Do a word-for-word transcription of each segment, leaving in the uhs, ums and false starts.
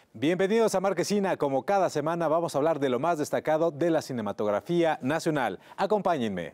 Bienvenidos a Marquesina. Como cada semana vamos a hablar de lo más destacado de la cinematografía nacional. Acompáñenme.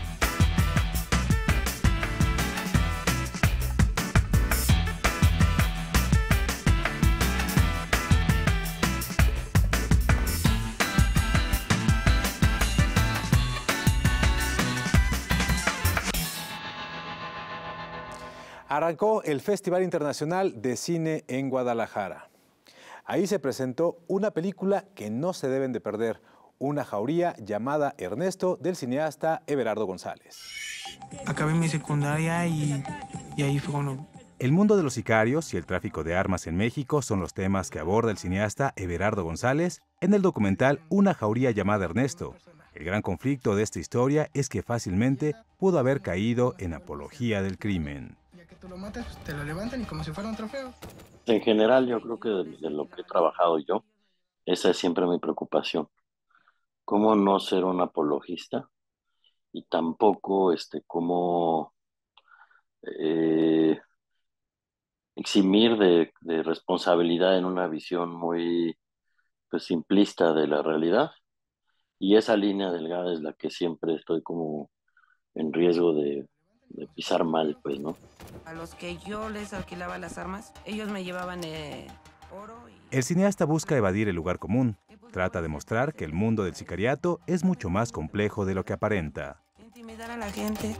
Arrancó el Festival Internacional de Cine en Guadalajara. Ahí se presentó una película que no se deben de perder, Una jauría llamada Ernesto, del cineasta Everardo González. Acabé mi secundaria y, y ahí fue cuando... El mundo de los sicarios y el tráfico de armas en México son los temas que aborda el cineasta Everardo González en el documental Una jauría llamada Ernesto. El gran conflicto de esta historia es que fácilmente pudo haber caído en apología del crimen. Ya que tú lo matas, pues te lo levantan y como si fuera un trofeo. En general, yo creo que de, de lo que he trabajado yo, esa es siempre mi preocupación. Cómo no ser un apologista y tampoco este, cómo eh, eximir de, de responsabilidad en una visión muy pues, simplista de la realidad. Y esa línea delgada es la que siempre estoy como en riesgo de, de pisar mal, pues, ¿no? A los que yo les alquilaba las armas, ellos me llevaban eh, oro y... El cineasta busca evadir el lugar común. Trata de mostrar que el mundo del sicariato es mucho más complejo de lo que aparenta. Intimidar a la gente.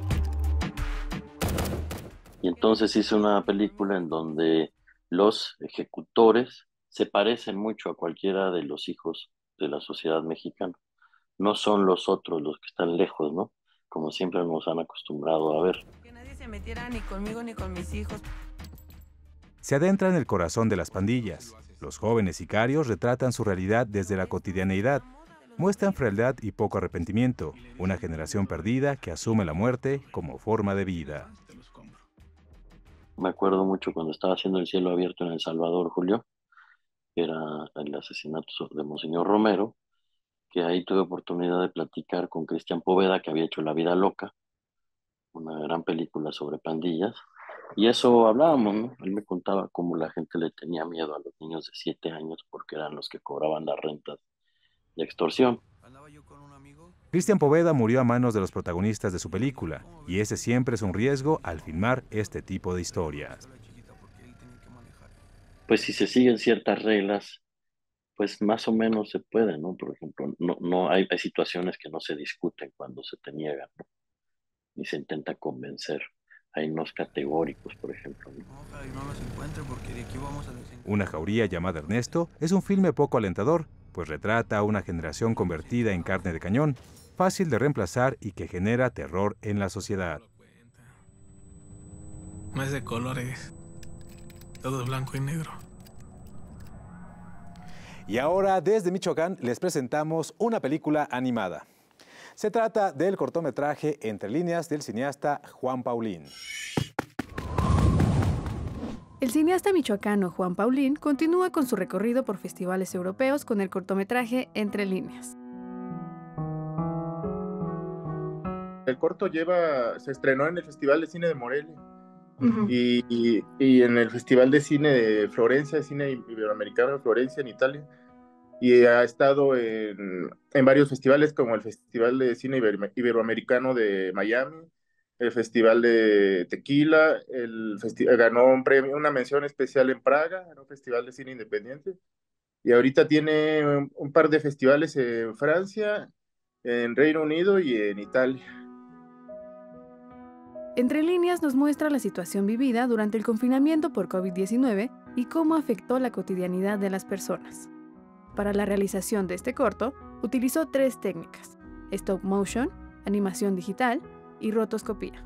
Y entonces hice una película en donde los ejecutores se parecen mucho a cualquiera de los hijos de la sociedad mexicana. No son los otros los que están lejos, ¿no? Como siempre nos han acostumbrado a ver. Que nadie se metiera ni conmigo ni con mis hijos. Se adentra en el corazón de las pandillas. Los jóvenes sicarios retratan su realidad desde la cotidianeidad. Muestran frialdad y poco arrepentimiento. Una generación perdida que asume la muerte como forma de vida. Me acuerdo mucho cuando estaba haciendo El cielo abierto en El Salvador, Julio, que era el asesinato de Monseñor Romero, que ahí tuve oportunidad de platicar con Cristian Poveda, que había hecho La vida loca, una gran película sobre pandillas, y eso hablábamos, ¿no? Él me contaba cómo la gente le tenía miedo a los niños de siete años porque eran los que cobraban las rentas de extorsión. Cristian Poveda murió a manos de los protagonistas de su película, y ese siempre es un riesgo al filmar este tipo de historias. Pues si se siguen ciertas reglas, pues más o menos se puede, ¿no? Por ejemplo, no, no hay, hay situaciones que no se discuten cuando se te niegan, ¿no? Ni se intenta convencer. Hay unos categóricos, por ejemplo, ¿no? Una jauría llamada Ernesto es un filme poco alentador, pues retrata a una generación convertida en carne de cañón, fácil de reemplazar y que genera terror en la sociedad. No es de colores, todo es blanco y negro. Y ahora, desde Michoacán, les presentamos una película animada. Se trata del cortometraje Entre líneas del cineasta Juan Paulín. El cineasta michoacano Juan Paulín continúa con su recorrido por festivales europeos con el cortometraje Entre líneas. El corto lleva, se estrenó en el Festival de Cine de Morelia uh-huh. y, y, y en el Festival de Cine de Florencia, de Cine Iberoamericano de Florencia, en Italia. Y ha estado en, en varios festivales como el Festival de Cine Iber, Iberoamericano de Miami, el Festival de Tequila, el festi ganó un premio, una mención especial en Praga, en un Festival de Cine Independiente, y ahorita tiene un, un par de festivales en Francia, en Reino Unido y en Italia. Entre líneas nos muestra la situación vivida durante el confinamiento por COVID diecinueve y cómo afectó la cotidianidad de las personas. Para la realización de este corto, utilizó tres técnicas: stop motion, animación digital y rotoscopía.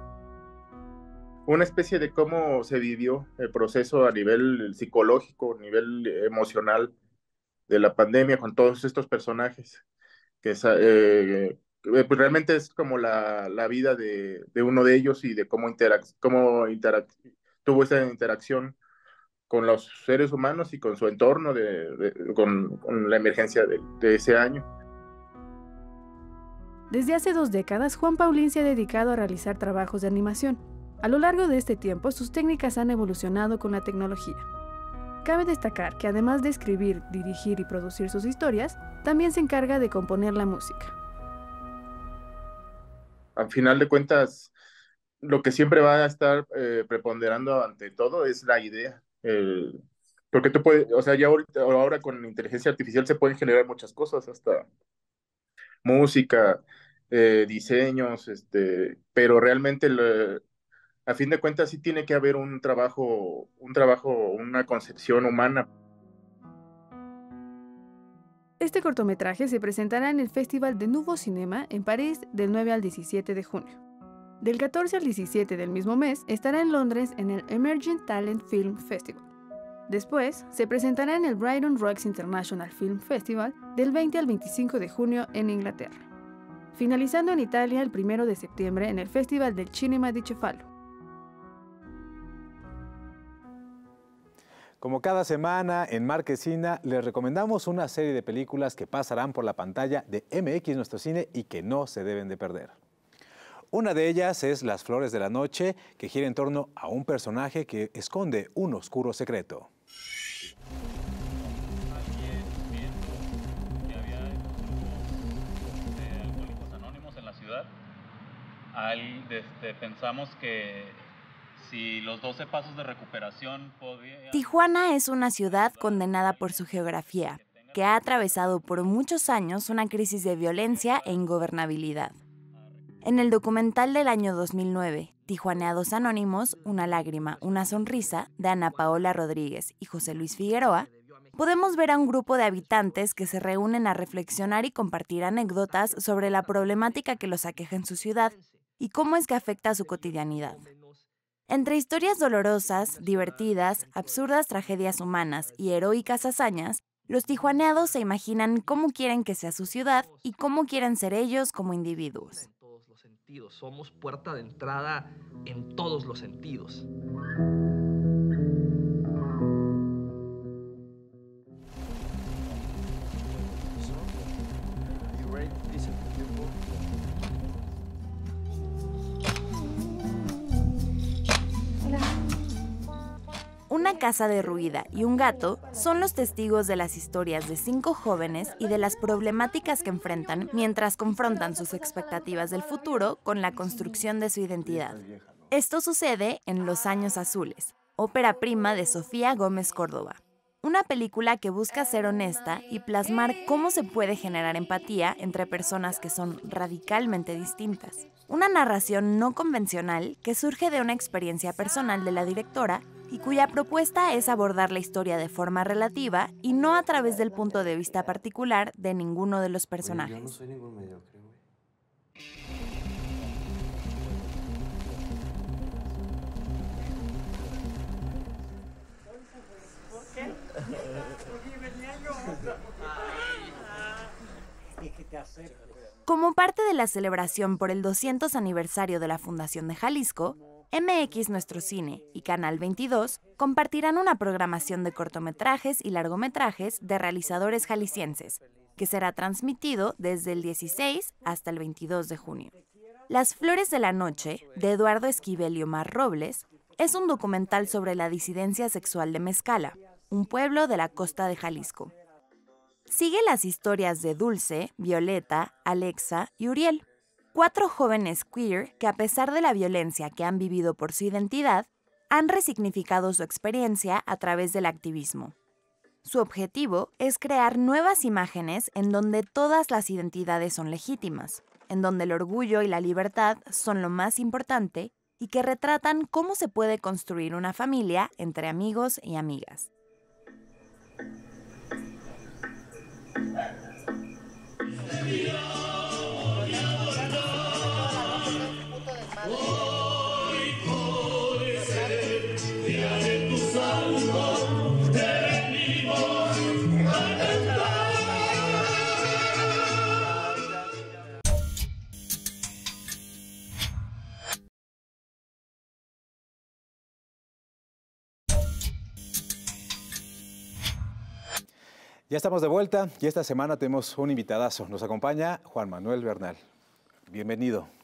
Una especie de cómo se vivió el proceso a nivel psicológico, a nivel emocional de la pandemia con todos estos personajes, que eh, pues realmente es como la, la vida de, de uno de ellos y de cómo, interac cómo interac tuvo esa interacción con los seres humanos y con su entorno, de, de, con, con la emergencia de, de ese año. Desde hace dos décadas, Juan Paulín se ha dedicado a realizar trabajos de animación. A lo largo de este tiempo, sus técnicas han evolucionado con la tecnología. Cabe destacar que además de escribir, dirigir y producir sus historias, también se encarga de componer la música. Al final de cuentas, lo que siempre va a estar eh, preponderando ante todo es la idea. El, porque tú puedes, o sea, ya ahorita, ahora con inteligencia artificial se pueden generar muchas cosas, hasta música, eh, diseños, este, pero realmente el, a fin de cuentas sí tiene que haber un trabajo, un trabajo, una concepción humana. Este cortometraje se presentará en el Festival de Nouveau Cinema en París del nueve al diecisiete de junio. Del catorce al diecisiete del mismo mes estará en Londres en el Emerging Talent Film Festival. Después, se presentará en el Brighton Rocks International Film Festival del veinte al veinticinco de junio en Inglaterra. Finalizando en Italia el primero de septiembre en el Festival del Cinema di Cefalo. Como cada semana en Marquesina, les recomendamos una serie de películas que pasarán por la pantalla de M X Nuestro Cine y que no se deben de perder. Una de ellas es Las Flores de la Noche, que gira en torno a un personaje que esconde un oscuro secreto. Anónimos en la ciudad. Al, desde, pensamos que si los doce pasos de recuperación podían... Tijuana es una ciudad condenada por su geografía, que ha atravesado por muchos años una crisis de violencia e ingobernabilidad. En el documental del año dos mil nueve, Tijuaneados Anónimos, Una lágrima, una sonrisa, de Ana Paola Rodríguez y José Luis Figueroa, podemos ver a un grupo de habitantes que se reúnen a reflexionar y compartir anécdotas sobre la problemática que los aqueja en su ciudad y cómo es que afecta a su cotidianidad. Entre historias dolorosas, divertidas, absurdas tragedias humanas y heroicas hazañas, los tijuaneados se imaginan cómo quieren que sea su ciudad y cómo quieren ser ellos como individuos. En todos los sentidos, somos puerta de entrada en todos los sentidos. Una casa derruida y un gato son los testigos de las historias de cinco jóvenes y de las problemáticas que enfrentan mientras confrontan sus expectativas del futuro con la construcción de su identidad. Esto sucede en Los Años Azules, ópera prima de Sofía Gómez Córdoba. Una película que busca ser honesta y plasmar cómo se puede generar empatía entre personas que son radicalmente distintas. Una narración no convencional que surge de una experiencia personal de la directora y cuya propuesta es abordar la historia de forma relativa y no a través del punto de vista particular de ninguno de los personajes. Yo no soy ningún mediocre, güey. Como parte de la celebración por el doscientos aniversario de la Fundación de Jalisco, M X Nuestro Cine y Canal veintidós compartirán una programación de cortometrajes y largometrajes de realizadores jaliscienses, que será transmitido desde el dieciséis hasta el veintidós de junio. Las Flores de la Noche, de Eduardo Esquivel y Omar Robles, es un documental sobre la disidencia sexual de Mezcala, un pueblo de la costa de Jalisco. Sigue las historias de Dulce, Violeta, Alexa y Uriel, cuatro jóvenes queer que, a pesar de la violencia que han vivido por su identidad, han resignificado su experiencia a través del activismo. Su objetivo es crear nuevas imágenes en donde todas las identidades son legítimas, en donde el orgullo y la libertad son lo más importante y que retratan cómo se puede construir una familia entre amigos y amigas. Ya estamos de vuelta y esta semana tenemos un invitadazo. Nos acompaña Juan Manuel Bernal. Bienvenido.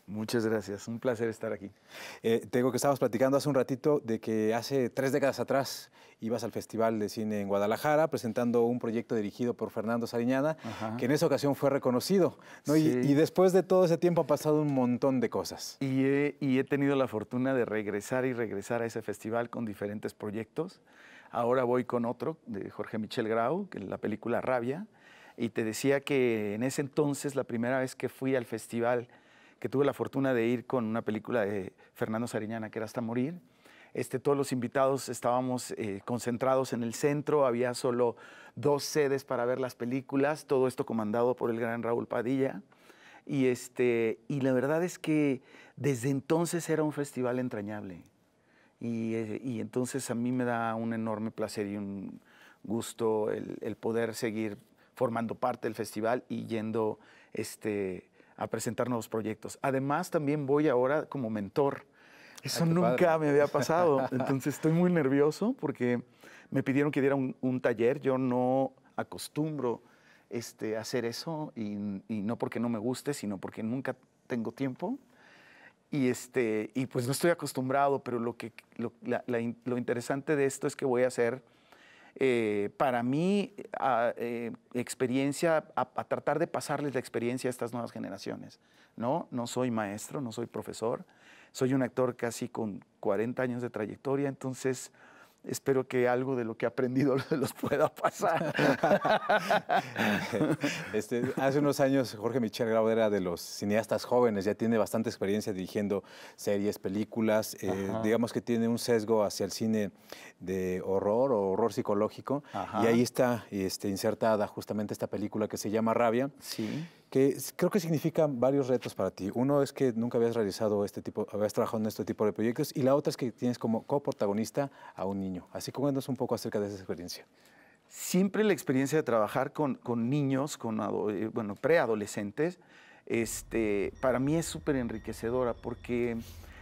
Muchas gracias, un placer estar aquí. Eh, te digo que estábamos platicando hace un ratito de que hace tres décadas atrás ibas al Festival de Cine en Guadalajara presentando un proyecto dirigido por Fernando Sariñana, Ajá. que en esa ocasión fue reconocido, ¿no? Sí. Y, y después de todo ese tiempo ha pasado un montón de cosas. Y he, y he tenido la fortuna de regresar y regresar a ese festival con diferentes proyectos. Ahora voy con otro de Jorge Michel Grau, que es la película Rabia, y te decía que en ese entonces, la primera vez que fui al festival, que tuve la fortuna de ir con una película de Fernando Sariñana, que era Hasta Morir. Este, todos los invitados estábamos eh, concentrados en el centro, había solo dos sedes para ver las películas, todo esto comandado por el gran Raúl Padilla. Y, este, y la verdad es que desde entonces era un festival entrañable. Y, eh, y entonces a mí me da un enorme placer y un gusto el, el poder seguir formando parte del festival y yendo este, a presentar nuevos proyectos. Además, también voy ahora como mentor. Eso Ay, nunca padre. me había pasado. Entonces, estoy muy nervioso porque me pidieron que diera un, un taller. Yo no acostumbro este, hacer eso y, y no porque no me guste, sino porque nunca tengo tiempo. Y, este, y pues no estoy acostumbrado, pero lo, que, lo, la, la, lo interesante de esto es que voy a hacer Eh, para mí, a, eh, experiencia, a, a tratar de pasarles la experiencia a estas nuevas generaciones, ¿no? No soy maestro, no soy profesor, soy un actor casi con cuarenta años de trayectoria, entonces espero que algo de lo que he aprendido los pueda pasar. este, hace unos años Jorge Michel Grau era de los cineastas jóvenes, ya tiene bastante experiencia dirigiendo series, películas, eh, digamos que tiene un sesgo hacia el cine de horror o horror psicológico. Ajá. Y ahí está este, insertada justamente esta película que se llama Rabia. Sí. Que creo que significa varios retos para ti. Uno es que nunca habías realizado este tipo, habías trabajado en este tipo de proyectos, y la otra es que tienes como coprotagonista a un niño. Así que cuéntanos un poco acerca de esa experiencia. Siempre la experiencia de trabajar con, con niños, con bueno, preadolescentes, este, para mí es súper enriquecedora porque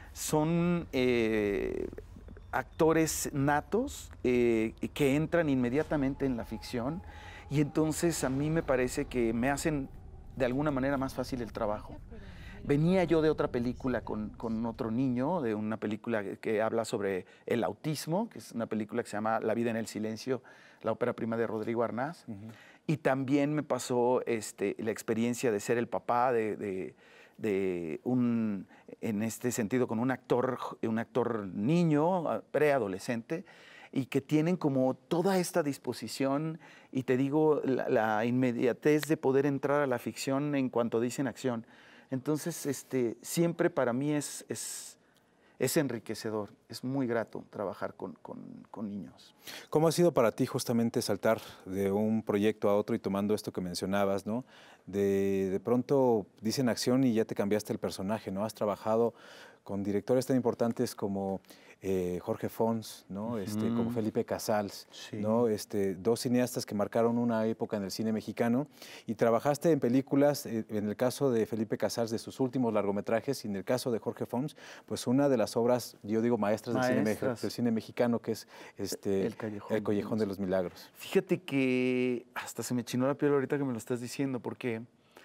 son eh, actores natos eh, que entran inmediatamente en la ficción, y entonces a mí me parece que me hacen de alguna manera más fácil el trabajo. Venía yo de otra película con, con otro niño, de una película que habla sobre el autismo, que es una película que se llama La vida en el silencio, la ópera prima de Rodrigo Arnaz. Uh-huh. Y también me pasó este, la experiencia de ser el papá de, de, de un, en este sentido, con un actor, un actor niño, preadolescente, y que tienen como toda esta disposición, y te digo, la, la inmediatez de poder entrar a la ficción en cuanto dicen acción. Entonces, este, siempre para mí es, es, es enriquecedor, es muy grato trabajar con, con, con niños. ¿Cómo ha sido para ti justamente saltar de un proyecto a otro y tomando esto que mencionabas, ¿no? De, de pronto dicen acción y ya te cambiaste el personaje, ¿no? Has trabajado con directores tan importantes como eh, Jorge Fons, ¿no? este, mm. como Felipe Casals, sí. ¿no? este, dos cineastas que marcaron una época en el cine mexicano, y trabajaste en películas, eh, en el caso de Felipe Casals, de sus últimos largometrajes, y en el caso de Jorge Fons, pues una de las obras, yo digo maestras, maestras. Del, cine, del cine mexicano, que es este, el Callejón, el Callejón de los Milagros. Fíjate que hasta se me chinó la piel ahorita que me lo estás diciendo, porque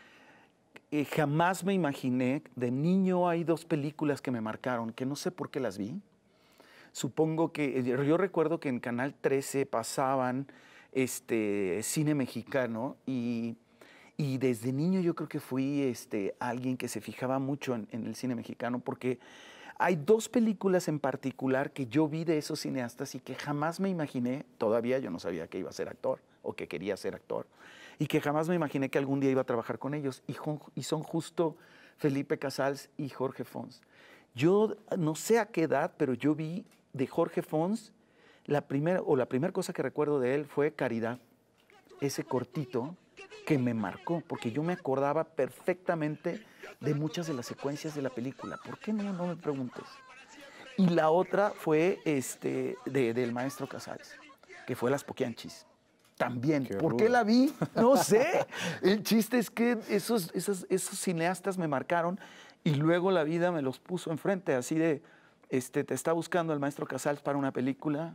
Eh, jamás me imaginé, de niño hay dos películas que me marcaron, que no sé por qué las vi. Supongo que, yo recuerdo que en Canal trece pasaban este, cine mexicano, y, y desde niño yo creo que fui este, alguien que se fijaba mucho en, en el cine mexicano, porque hay dos películas en particular que yo vi de esos cineastas y que jamás me imaginé, todavía yo no sabía que iba a ser actor o que quería ser actor, y que jamás me imaginé que algún día iba a trabajar con ellos, y, y son justo Felipe Casals y Jorge Fons. Yo no sé a qué edad, pero yo vi de Jorge Fons, la primera, o la primera cosa que recuerdo de él fue Caridad, ese cortito que me marcó, porque yo me acordaba perfectamente de muchas de las secuencias de la película. ¿Por qué no? No me preguntes. Y la otra fue este, de, del maestro Casals, que fue Las Poquianchis. También. Qué ¿Por rudo. Qué la vi? No sé. El chiste es que esos, esos, esos cineastas me marcaron, y luego la vida me los puso enfrente, así de, este, te está buscando el maestro Casals para una película,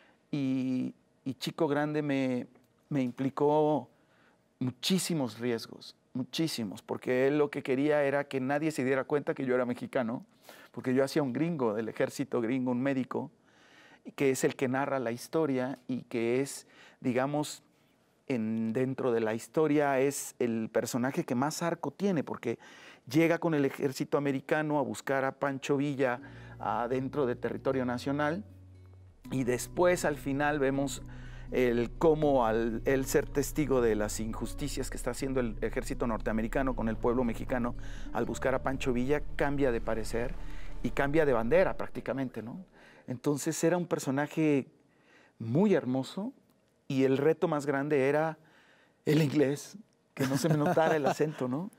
y, y Chico Grande me, me implicó muchísimos riesgos, muchísimos, porque él lo que quería era que nadie se diera cuenta que yo era mexicano, porque yo hacía un gringo del ejército gringo, un médico, que es el que narra la historia y que es, digamos, en, dentro de la historia es el personaje que más arco tiene, porque llega con el ejército americano a buscar a Pancho Villa adentro de territorio nacional y después al final vemos el cómo al él ser testigo de las injusticias que está haciendo el ejército norteamericano con el pueblo mexicano al buscar a Pancho Villa cambia de parecer y cambia de bandera prácticamente, ¿no? Entonces era un personaje muy hermoso y el reto más grande era el inglés, que no se me notara el acento, ¿no?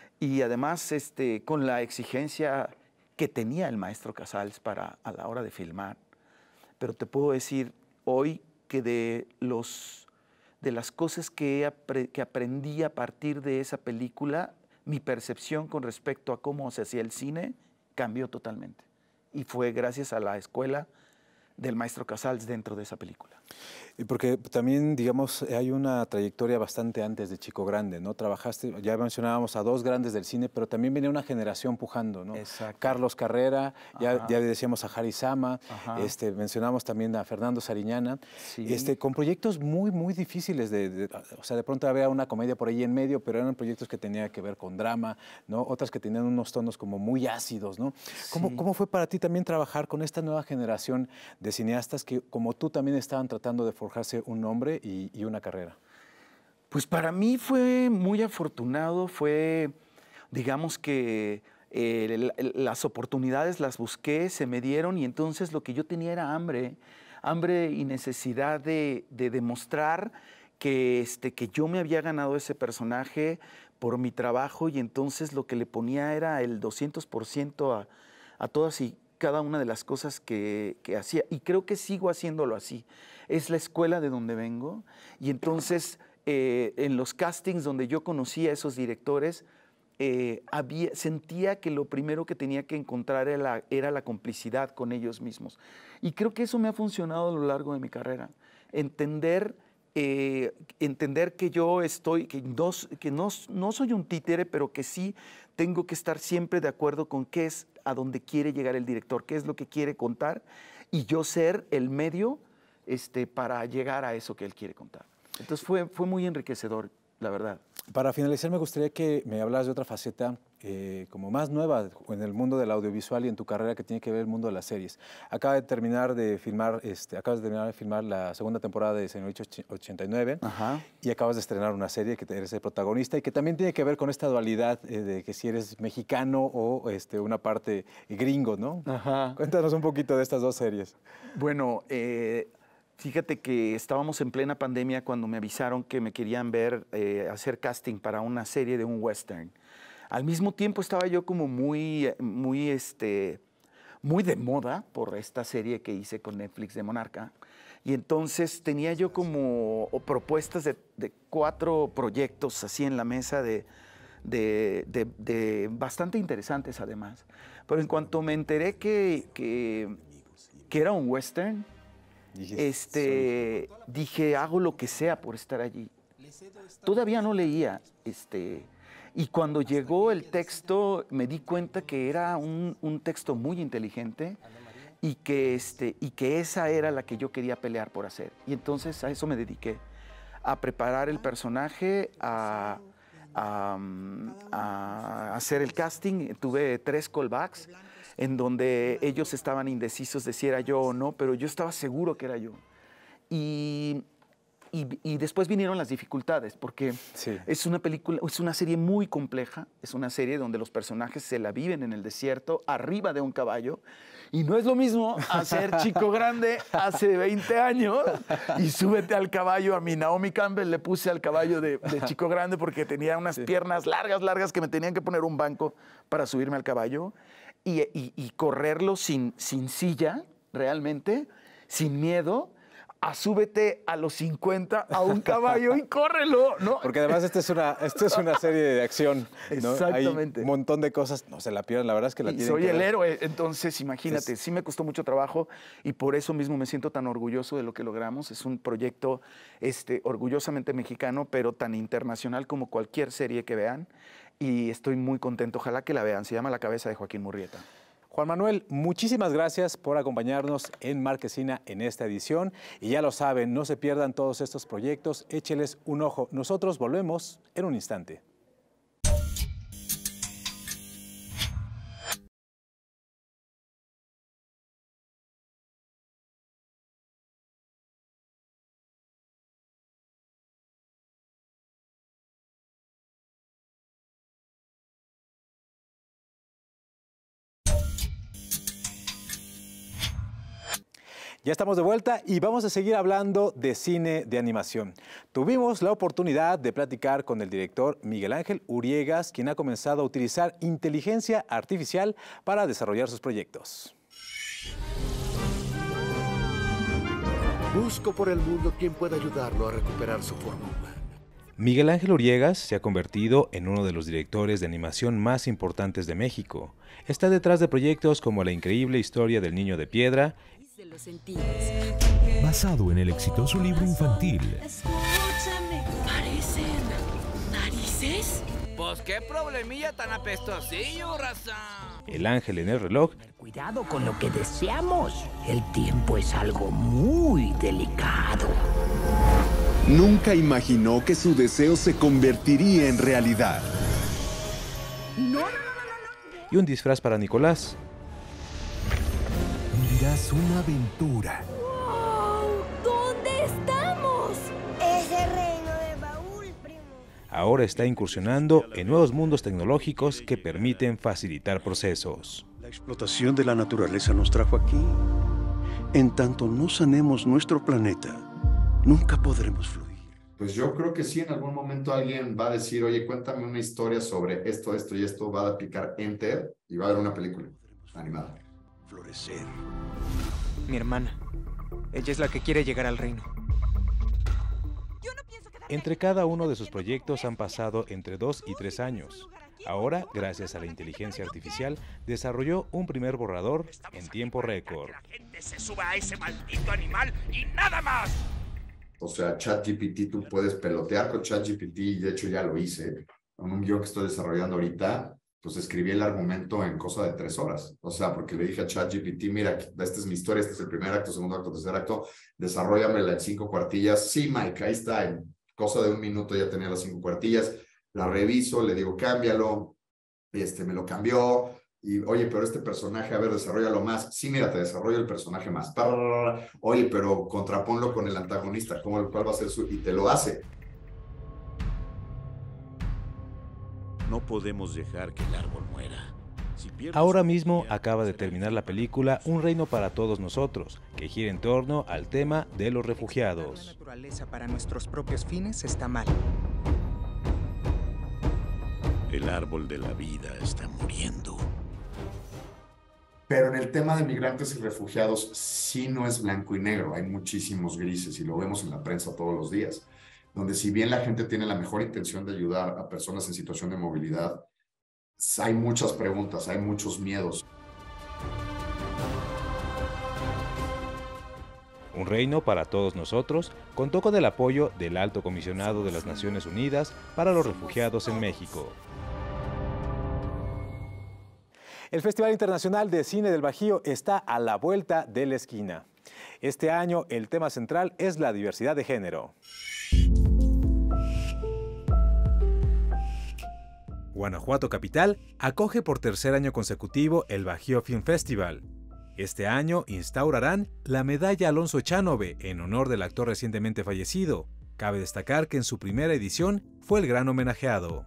Y además este, con la exigencia que tenía el maestro Casals para, a la hora de filmar. Pero te puedo decir hoy que de, los, de las cosas que, apre, que aprendí a partir de esa película, mi percepción con respecto a cómo se hacía el cine cambió totalmente. Y fue gracias a la escuela del maestro Casals dentro de esa película. Y porque también, digamos, hay una trayectoria bastante antes de Chico Grande, ¿no? Trabajaste, ya mencionábamos a dos grandes del cine, pero también venía una generación pujando, ¿no? Exacto. Carlos Carrera, ya, ya decíamos a Harisama, este, mencionamos también a Fernando Sariñana, sí. este, con proyectos muy, muy difíciles, de, de, o sea, de pronto había una comedia por ahí en medio, pero eran proyectos que tenían que ver con drama, ¿no? Otras que tenían unos tonos como muy ácidos, ¿no? ¿Cómo, sí. ¿Cómo fue para ti también trabajar con esta nueva generación de cineastas que, como tú, también estaban tratando de forjarse un nombre y, y una carrera? Pues para mí fue muy afortunado, fue, digamos que eh, las oportunidades las busqué, se me dieron y entonces lo que yo tenía era hambre, hambre y necesidad de, de demostrar que, este, que yo me había ganado ese personaje por mi trabajo y entonces lo que le ponía era el doscientos por ciento a, a todas y cada una de las cosas que, que hacía. Y creo que sigo haciéndolo así. Es la escuela de donde vengo. Y entonces, eh, en los castings donde yo conocía a esos directores, eh, había, sentía que lo primero que tenía que encontrar era la, era la complicidad con ellos mismos. Y creo que eso me ha funcionado a lo largo de mi carrera. Entender, eh, entender que yo estoy, que, no, que no, no soy un títere, pero que sí tengo que estar siempre de acuerdo con qué es a dónde quiere llegar el director, qué es lo que quiere contar, y yo ser el medio este, para llegar a eso que él quiere contar. Entonces fue, fue muy enriquecedor, la verdad. Para finalizar, me gustaría que me hablas de otra faceta eh, como más nueva en el mundo del audiovisual y en tu carrera que tiene que ver el mundo de las series. Acaba de terminar de filmar, este, acabas de terminar de filmar la segunda temporada de Señorita ochenta y nueve. Ajá. Y acabas de estrenar una serie que eres el protagonista y que también tiene que ver con esta dualidad eh, de que si eres mexicano o este, una parte gringo, ¿no? Ajá. Cuéntanos un poquito de estas dos series. Bueno, eh... fíjate que estábamos en plena pandemia cuando me avisaron que me querían ver eh, hacer casting para una serie de un western. Al mismo tiempo estaba yo como muy, muy, este, muy de moda por esta serie que hice con Netflix de Monarca. Y entonces tenía yo como propuestas de, de cuatro proyectos así en la mesa de, de, de, de bastante interesantes además. Pero en cuanto me enteré que, que, que era un western, Este, dije, hago lo que sea por estar allí. Todavía no leía, este, y cuando llegó el texto me di cuenta que era un, un texto muy inteligente y que, este, y que esa era la que yo quería pelear por hacer. Y entonces a eso me dediqué, a preparar el personaje, a, a, a hacer el casting. Tuve tres callbacks en donde ellos estaban indecisos de si era yo o no, pero yo estaba seguro que era yo. Y, y, y después vinieron las dificultades, porque sí. es una película, es una serie muy compleja, es una serie donde los personajes se la viven en el desierto, arriba de un caballo, y no es lo mismo hacer Chico Grande hace veinte años y súbete al caballo. A mi Naomi Campbell le puse al caballo de, de Chico Grande porque tenía unas sí. piernas largas, largas, que me tenían que poner un banco para subirme al caballo. Y, y, y correrlo sin, sin silla, realmente, sin miedo, a súbete a los cincuenta a un caballo y córrelo, ¿no? Porque además esta es una, esta es una serie de acción, ¿no? Exactamente. Hay un montón de cosas, no se la pierdan, la verdad es que la y tienen soy que el ver. héroe, entonces imagínate, Es... sí me costó mucho trabajo y por eso mismo me siento tan orgulloso de lo que logramos. Es un proyecto este, orgullosamente mexicano, pero tan internacional como cualquier serie que vean y estoy muy contento, ojalá que la vean. Se llama La cabeza de Joaquín Murrieta. Juan Manuel, muchísimas gracias por acompañarnos en Marquesina en esta edición. Y ya lo saben, no se pierdan todos estos proyectos, écheles un ojo. Nosotros volvemos en un instante. Ya estamos de vuelta y vamos a seguir hablando de cine de animación. Tuvimos la oportunidad de platicar con el director Miguel Ángel Uriegas, quien ha comenzado a utilizar inteligencia artificial para desarrollar sus proyectos. Busco por el mundo quien pueda ayudarlo a recuperar su forma humana. Miguel Ángel Uriegas se ha convertido en uno de los directores de animación más importantes de México. Está detrás de proyectos como La increíble historia del niño de piedra, basado en el exitoso libro infantil. ¿Parecen narices? Pues qué problemilla tan apestosillo, raza. El ángel en el reloj. Cuidado con lo que deseamos. El tiempo es algo muy delicado. Nunca imaginó que su deseo se convertiría en realidad. No, no, no, no, no. Y un disfraz para Nicolás. Vivirás una aventura. ¡Wow! ¿Dónde estamos? Es el reino de Baúl, primo. Ahora está incursionando en nuevos mundos tecnológicos que permiten facilitar procesos. La explotación de la naturaleza nos trajo aquí. En tanto no sanemos nuestro planeta, nunca podremos fluir. Pues yo creo que sí, en algún momento alguien va a decir, oye, cuéntame una historia sobre esto, esto y esto, va a aplicar Enter y va a haber una película animada. Florecer. Mi hermana. Ella es la que quiere llegar al reino. Entre cada uno de sus proyectos han pasado entre dos y tres años. Ahora, gracias a la inteligencia artificial, desarrolló un primer borrador en tiempo récord. Que la gente se suba a ese maldito animal y nada más. O sea, ChatGPT, tú puedes pelotear con ChatGPT, y de hecho ya lo hice. En un guión que estoy desarrollando ahorita, pues escribí el argumento en cosa de tres horas. O sea, porque le dije a ChatGPT, mira, esta es mi historia, este es el primer acto, segundo acto, tercer acto, desarróllamela en cinco cuartillas. Sí, Mike, ahí está, en cosa de un minuto ya tenía las cinco cuartillas. La reviso, le digo, cámbialo, este, me lo cambió. Y, oye, pero este personaje, a ver, desarrollalo más. Sí, mira, te desarrollo el personaje más. Oye, pero contraponlo con el antagonista. ¿Cómo, ¿Cuál va a ser su...? Y te lo hace. No podemos dejar que el árbol muera. Si Ahora mismo acaba de terminar la película Un reino para todos nosotros, que gira en torno al tema de los refugiados. La naturaleza para nuestros propios fines está mal. El árbol de la vida está muriendo. Pero en el tema de migrantes y refugiados sí no es blanco y negro, hay muchísimos grises y lo vemos en la prensa todos los días, donde si bien la gente tiene la mejor intención de ayudar a personas en situación de movilidad, hay muchas preguntas, hay muchos miedos. Un reino para todos nosotros contó con el apoyo del Alto Comisionado de las Naciones Unidas para los Refugiados en México. El Festival Internacional de Cine del Bajío está a la vuelta de la esquina. Este año el tema central es la diversidad de género. Guanajuato capital acoge por tercer año consecutivo el Bajío Film Festival. Este año instaurarán la medalla Alonso Echanove en honor del actor recientemente fallecido. Cabe destacar que en su primera edición fue el gran homenajeado.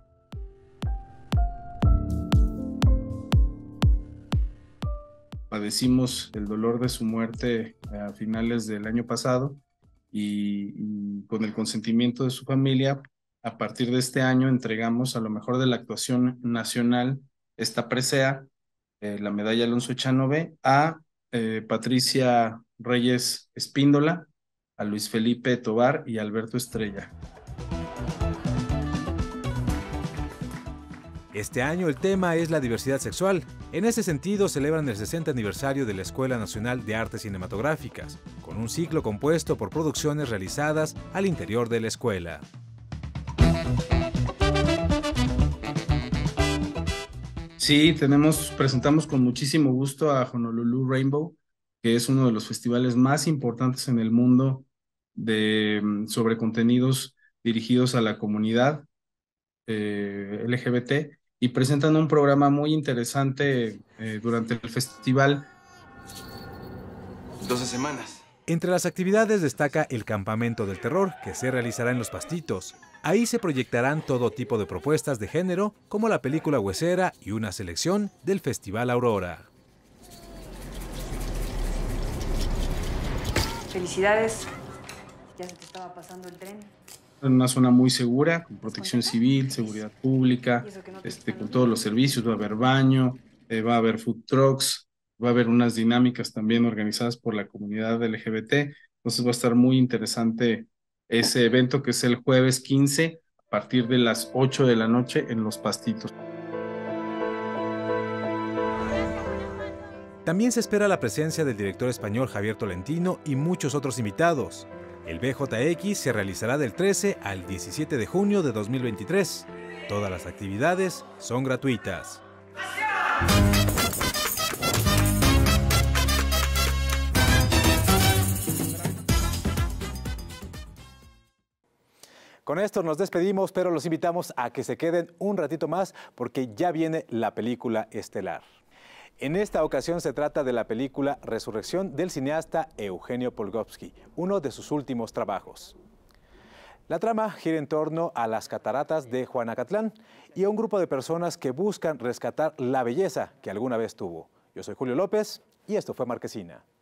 Padecimos el dolor de su muerte a finales del año pasado y, y con el consentimiento de su familia, a partir de este año entregamos a lo mejor de la actuación nacional esta presea, eh, la medalla Alonso Echanove, a eh, Patricia Reyes Espíndola, a Luis Felipe Tovar y a Alberto Estrella. Este año el tema es la diversidad sexual. En ese sentido celebran el sesenta aniversario de la Escuela Nacional de Artes Cinematográficas, con un ciclo compuesto por producciones realizadas al interior de la escuela. Sí, tenemos, presentamos con muchísimo gusto a Honolulu Rainbow, que es uno de los festivales más importantes en el mundo de, sobre contenidos dirigidos a la comunidad eh, L G B T, y presentan un programa muy interesante eh, durante el festival. doce semanas. Entre las actividades destaca el Campamento del Terror, que se realizará en Los Pastitos. Ahí se proyectarán todo tipo de propuestas de género, como la película Huesera y una selección del Festival Aurora. Felicidades. Ya se te estaba pasando el tren. En una zona muy segura, con protección civil, seguridad pública, este, con todos los servicios, va a haber baño, eh, va a haber food trucks, va a haber unas dinámicas también organizadas por la comunidad L G B T. Entonces va a estar muy interesante ese evento, que es el jueves quince a partir de las ocho de la noche en Los Pastitos. También se espera la presencia del director español Javier Tolentino y muchos otros invitados. El B J X se realizará del trece al diecisiete de junio de dos mil veintitrés. Todas las actividades son gratuitas. Con esto nos despedimos, pero los invitamos a que se queden un ratito más porque ya viene la película estelar. En esta ocasión se trata de la película Resurrección del cineasta Eugenio Polgovsky, uno de sus últimos trabajos. La trama gira en torno a las cataratas de Juanacatlán y a un grupo de personas que buscan rescatar la belleza que alguna vez tuvo. Yo soy Julio López y esto fue Marquesina.